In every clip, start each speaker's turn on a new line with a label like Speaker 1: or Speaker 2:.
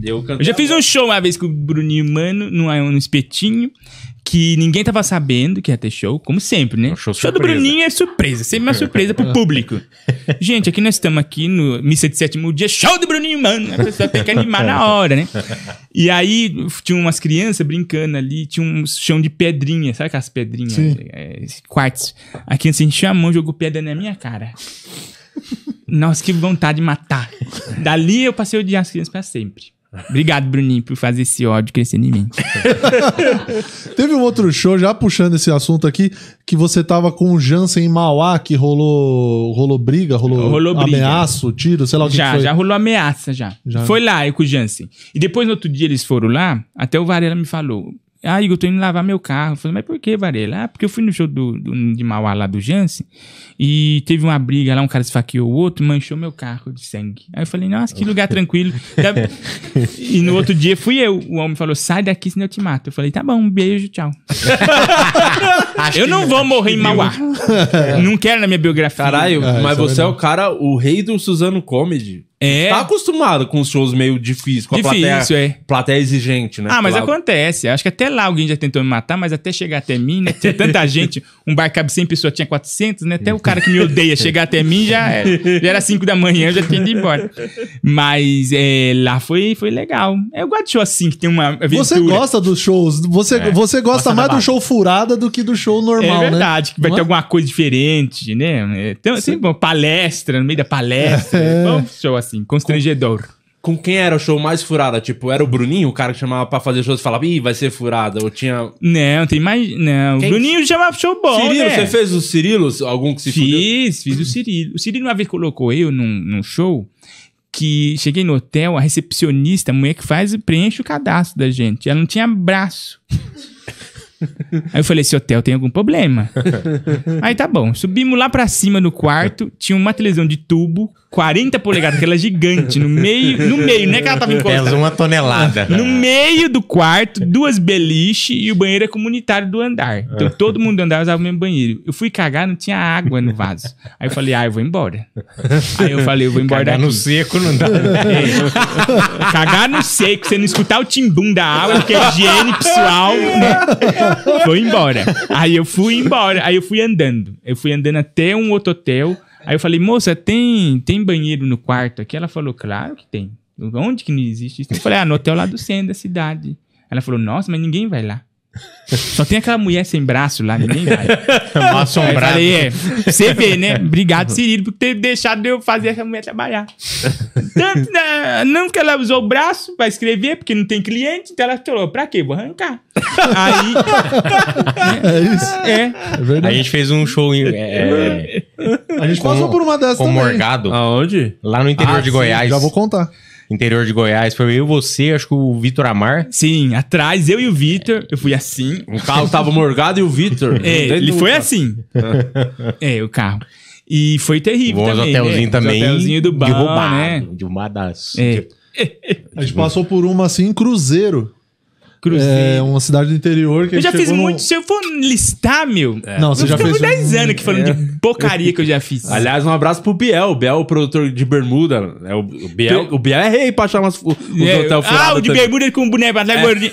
Speaker 1: Eu
Speaker 2: já fiz um show uma vez com o Bruninho Mano, no espetinho, que ninguém tava sabendo que ia ter show, como sempre, né?
Speaker 1: Show
Speaker 2: do Bruninho é surpresa, sempre uma surpresa pro público. Gente, aqui nós estamos aqui no Missa de Sétimo Dia, show do Bruninho Mano, a pessoa tem que animar na hora, né? E aí tinha umas crianças brincando ali, tinha um chão de pedrinha, sabe aquelas pedrinhas? Quartzo. A criança encheu a mão, jogou pedra na minha cara. Nossa, que vontade de matar. Dali eu passei a odiar as crianças pra sempre. Obrigado, Bruninho, por fazer esse ódio crescer em mim.
Speaker 3: Teve um outro show, já puxando esse assunto aqui, que você tava com o Jansen em Mauá, que rolou briga, rolou ameaço, tiro, sei lá o que foi.
Speaker 2: Já rolou ameaça, já. Foi lá, eu com o Jansen. E depois, no outro dia, eles foram lá, até o Varela me falou... Ah, Igor, eu tô indo lavar meu carro. Eu falei, mas por que, Varela? Ah, porque eu fui no show de Mauá lá do Jansen e teve uma briga lá, um cara esfaqueou o outro, manchou meu carro de sangue. Aí eu falei, nossa, que lugar tranquilo. E no outro dia fui eu. O homem falou, sai daqui senão eu te mato. Eu falei, tá bom, um beijo, tchau. Eu não vou morrer em Mauá. Não quero na minha biografia.
Speaker 1: Caralho, mas você é o cara, o rei do Suzano Comedy. Tá acostumado com os shows meio difíceis, com a plateia exigente, né?
Speaker 2: Ah, mas acontece. Acho que até lá alguém já tentou me matar, mas até chegar até mim, né? Tinha tanta gente, um bar cabe 100 pessoas, tinha 400, né? Até o cara que me odeia chegar até mim já era 5 da manhã, eu já tinha ido embora. Mas lá foi legal. Eu gosto de show assim, que tem uma aventura.
Speaker 3: Você gosta dos shows, você gosta mais do show furada do que do show normal, né?
Speaker 2: É verdade, que vai ter alguma coisa diferente, né? Tem assim, uma palestra, no meio da palestra. Vamos show assim. Constrangedor.
Speaker 1: Com quem era o show mais furada? Tipo, era o Bruninho, o cara que chamava pra fazer shows e falava, ih, vai ser furada? Ou tinha...
Speaker 2: Não, tem mais... Não, o Bruninho chamava show bom,
Speaker 1: Cirilo,
Speaker 2: né?
Speaker 1: Você fez o Cirilo? Algum que se
Speaker 2: Fiz o Cirilo. O Cirilo uma vez colocou eu num show que cheguei no hotel, a recepcionista, a mulher que preenche o cadastro da gente. Ela não tinha braço. Aí eu falei, esse hotel tem algum problema. Aí tá bom, subimos lá pra cima no quarto, tinha uma televisão de tubo, 40 polegadas, aquela gigante, no meio, não é que ela tava encostada.
Speaker 4: Pesa 1 tonelada.
Speaker 2: No meio do quarto, 2 beliches e o banheiro é comunitário do andar. Então todo mundo do andar usava o mesmo banheiro. Eu fui cagar, não tinha água no vaso. Aí eu falei, eu vou embora. Aí eu falei, eu vou embora
Speaker 4: cagar
Speaker 2: daqui.
Speaker 4: no seco não dá.
Speaker 2: Cagar no seco, você não escutar o timbum da água, porque é higiene pessoal, né? Foi embora. Aí eu fui embora. Aí eu fui andando. Eu fui andando até um outro hotel. Aí eu falei, moça, tem banheiro no quarto aqui? Ela falou, claro que tem. Onde que não existe isso? Eu falei, no hotel lá do centro da cidade. Ela falou, nossa, mas ninguém vai lá. Só tem aquela mulher sem braço lá, ninguém vai.
Speaker 4: Mal assombrado.
Speaker 2: Aí eu falei, você vê, né? Obrigado, Cirilo, por ter deixado eu fazer essa mulher trabalhar. Tanto, não que ela usou o braço pra escrever, porque não tem cliente, então ela falou, pra quê? Vou arrancar. Aí...
Speaker 3: É isso.
Speaker 2: É
Speaker 3: verdade.
Speaker 4: A gente fez um show...
Speaker 3: A gente passou por uma dessas
Speaker 4: com
Speaker 3: também.
Speaker 4: Morgado.
Speaker 1: Aonde?
Speaker 4: Lá no interior de Goiás.
Speaker 3: Já vou contar.
Speaker 4: Interior de Goiás. Foi eu, você, acho que o Vitor Amar.
Speaker 2: Sim, atrás, eu e o Vitor, eu fui assim.
Speaker 1: O carro tava Morgado e o Vitor.
Speaker 2: Ele foi assim. O carro. E foi terrível
Speaker 4: Os
Speaker 2: também.
Speaker 4: hotelzinho também.
Speaker 2: Os hotelzinho do bar,
Speaker 4: derrubado,
Speaker 2: né?
Speaker 4: De uma das...
Speaker 3: A gente passou por uma assim, Cruzeiro.
Speaker 2: Cruzeiro.
Speaker 3: Uma cidade do interior que
Speaker 2: eu já fiz muito. Se eu for listar, meu.
Speaker 3: Não, você já fez.
Speaker 2: 10 anos que falando de porcaria que eu já fiz.
Speaker 1: Aliás, um abraço pro Biel. O Biel, o produtor de bermuda. O Biel é rei pra chamar os hotel furado.
Speaker 2: O de bermuda com o boneco pra trás gordinho.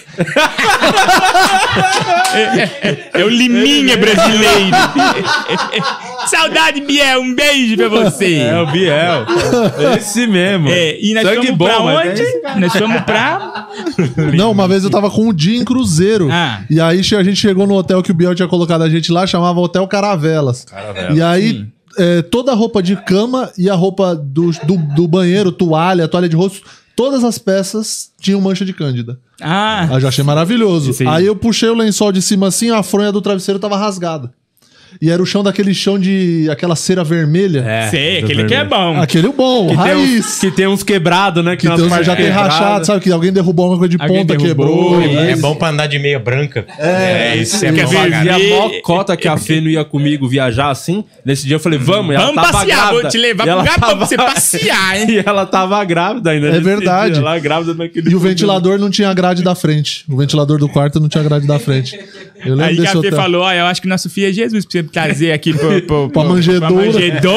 Speaker 2: É o Liminha brasileiro. Saudade, Biel. Um beijo pra você.
Speaker 1: É o Biel. Esse mesmo.
Speaker 2: E nós
Speaker 1: Sangue
Speaker 2: fomos
Speaker 1: bom,
Speaker 2: pra
Speaker 1: mas
Speaker 2: onde? Nós fomos pra...
Speaker 3: Não, uma vez eu tava com um dia em Cruzeiro. E aí a gente chegou no hotel que o Biel tinha colocado a gente lá, chamava Hotel Caravelas. E aí toda a roupa de cama e a roupa do banheiro, toalha de rosto, todas as peças tinham mancha de cândida. Eu já achei maravilhoso. Aí eu puxei o lençol de cima assim, a fronha do travesseiro tava rasgada. E era o chão daquele chão de... aquela cera vermelha.
Speaker 2: Sei, aquele que é bom.
Speaker 3: Aquele bom,
Speaker 1: que
Speaker 3: raiz.
Speaker 1: Que tem uns quebrados, né?
Speaker 3: Que tem uns já tem rachado, sabe? Que alguém derrubou uma coisa de ponta, quebrou.
Speaker 4: É bom pra andar de meia branca. Isso é bom.
Speaker 1: E a mocota que a Fê não ia comigo viajar assim. Nesse dia eu falei, vamos. E ela tava
Speaker 2: passear,
Speaker 1: grávida.
Speaker 2: vou te levar pro lugar pra você passear, hein?
Speaker 1: E ela tava grávida ainda.
Speaker 3: É verdade.
Speaker 1: Ela grávida naquele
Speaker 3: E o ventilador não tinha grade da frente. O ventilador do quarto não tinha grade da frente. Eu lembro
Speaker 2: aí
Speaker 3: desse
Speaker 2: que a Fê
Speaker 3: hotel.
Speaker 2: falou, eu acho que nosso filho é Jesus, porque você trazer aqui
Speaker 3: pra manjedoura.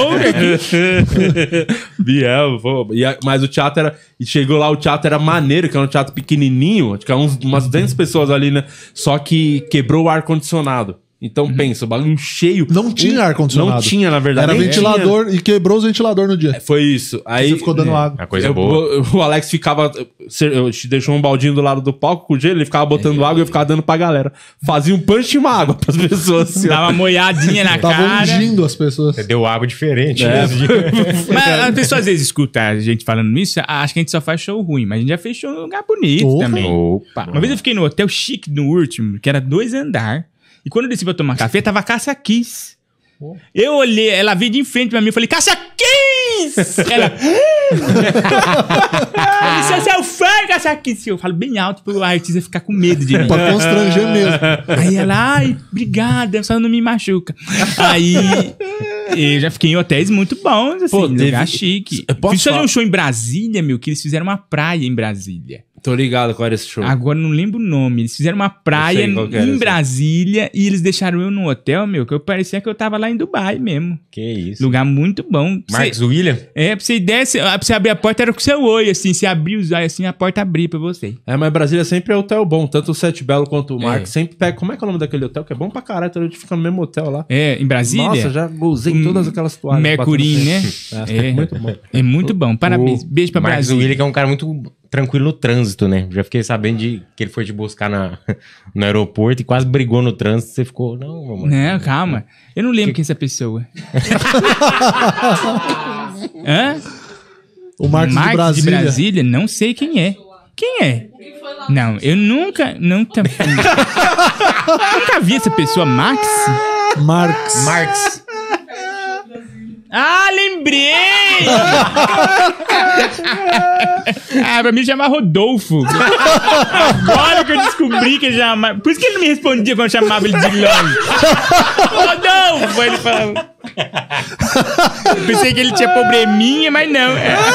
Speaker 1: Biel, mas o teatro era... E chegou lá, o teatro era maneiro, que era um teatro pequenininho, acho que eram umas 200 pessoas ali, né? Só que quebrou o ar-condicionado. Então, pensa, o bagulho cheio.
Speaker 3: Não tinha ar-condicionado.
Speaker 1: Não tinha, na verdade.
Speaker 3: Era ventilador e quebrou os ventiladores no dia.
Speaker 1: Foi isso. Aí
Speaker 3: você ficou dando água.
Speaker 4: A coisa boa.
Speaker 1: O Alex ficava... deixou um baldinho do lado do palco com gelo, ele ficava botando água e eu ficava dando pra galera. Fazia um punch e uma água pras pessoas. Assim,
Speaker 2: dava uma molhadinha na cara.
Speaker 3: Tava ungindo as pessoas.
Speaker 4: Você deu água diferente.
Speaker 2: Mas a pessoa às vezes escuta a gente falando isso, acha que a gente só faz show ruim. Mas a gente já fez show num lugar bonito também.
Speaker 4: Opa.
Speaker 2: Uma vez eu fiquei no hotel chique, no último, que era 2 andares. E quando eu desci pra tomar café, tava a Cássia Kiss. Eu olhei, ela veio de frente pra mim e falei, Cássia Kiss! Ela... Você é o fã, Cássia Kiss! Eu falo bem alto pro artista ficar com medo de mim.
Speaker 3: Pra constranger mesmo.
Speaker 2: Aí ela, ai, obrigada, só não me machuca. Aí... Eu já fiquei em hotéis muito bons, assim, lugar chique. Fiz fazer um show em Brasília, meu, que eles fizeram uma praia em Brasília.
Speaker 1: Tô ligado qual era esse show.
Speaker 2: Agora não lembro o nome. Eles fizeram uma praia em Brasília e eles deixaram eu no hotel, meu, que eu parecia que eu tava lá em Dubai mesmo.
Speaker 4: Que isso.
Speaker 2: Lugar muito bom.
Speaker 4: Marcos William?
Speaker 2: É, pra você ideia, pra você abrir a porta era com o seu olho, assim. Você abrir os olhos assim, a porta abria pra você.
Speaker 1: É, mas Brasília sempre é hotel bom. Tanto o Sete Belo quanto o Marcos sempre pega... Como é que é o nome daquele hotel? Que é bom pra caralho. Então a gente fica no mesmo hotel lá.
Speaker 2: É, em Brasília?
Speaker 1: Nossa, já gozei todas aquelas toalhas.
Speaker 2: Mercurim, né?
Speaker 1: É muito bom.
Speaker 2: É muito bom. Parabéns. Beijo pra
Speaker 4: Marcos
Speaker 2: Brasília.
Speaker 4: William, que é um cara muito tranquilo no trânsito, né? Já fiquei sabendo que ele foi te buscar no aeroporto e quase brigou no trânsito. Você ficou, não, mano.
Speaker 2: Não, calma. Eu não lembro quem é essa pessoa. Hã?
Speaker 3: O Marcos de Brasília?
Speaker 2: Não sei quem é. Quem é? Não, eu nunca vi essa pessoa.
Speaker 3: Marx.
Speaker 2: Ah, lembrei! Pra mim chamar Rodolfo. Agora que eu descobri que ele chamava... Por isso que ele não me respondia quando eu chamava ele de longe. Rodolfo! Ele falava... Pensei que ele tinha probleminha, mas não.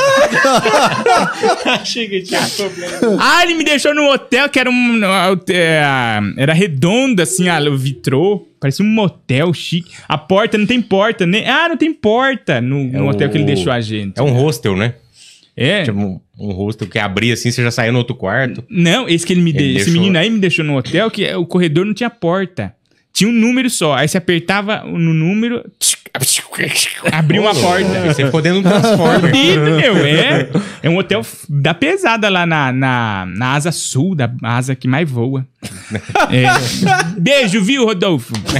Speaker 2: Achei que ele tinha problema. Ah, ele me deixou num hotel que era era redondo, assim, o vitrô. Parecia um motel chique. A porta não tem porta, né? Não tem porta no hotel que ele deixou a gente.
Speaker 4: É um hostel, né?
Speaker 2: É.
Speaker 4: Tipo, um hostel que abria assim, você já saiu no outro quarto.
Speaker 2: Não, esse que ele me deixou. Esse menino aí me deixou no hotel que o corredor não tinha porta. Tinha um número só. Aí você apertava no número, abriu uma porta.
Speaker 4: Você ficou dentro de um transformer.
Speaker 2: Meu, é um hotel da pesada lá na asa sul, da asa que mais voa. Beijo, viu, Rodolfo?